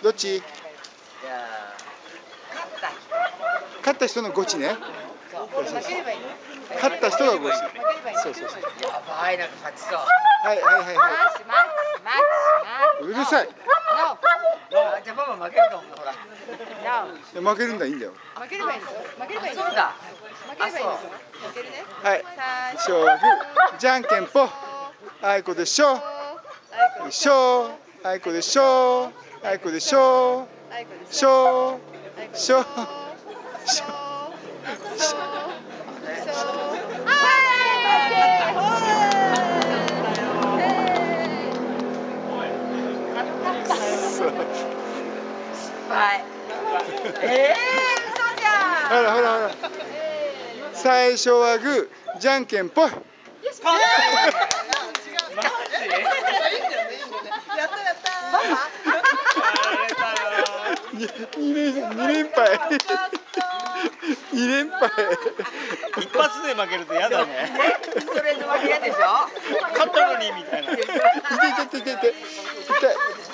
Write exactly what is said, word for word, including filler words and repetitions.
どっち？ じゃあ勝った人のゴチね。 負ければいいの？ 勝った人がゴチ。 負ければいいの？ そうそうそう。 やばい、なんか勝ちそう。 はいはいはいはマッチマッチマッチマッチ。 い。うるさい。 あ、じゃあパパ負けるかも、ほら。 No。 負けるんだいいんだよ。 負ければいいんですよ。負ければいいんですよ。 そうだ。 負ければいいんですよ。負けるね。 はい。 最初勝負。じゃんけんぽ。あいこでしょ。しょ。あいこでしょ。あいこでしょ。しょ。しょ。しょ。 はい。ええー、嘘じゃん。 ほらほらほら。最初はグー、じゃんけんぽい。 マジ？やったやった。ママ？ 二連二連敗。二連敗。 一発で負けると嫌だね。 それの負け嫌でしょ？ 勝ったのにみたいな。 痛い痛い痛い痛い痛い。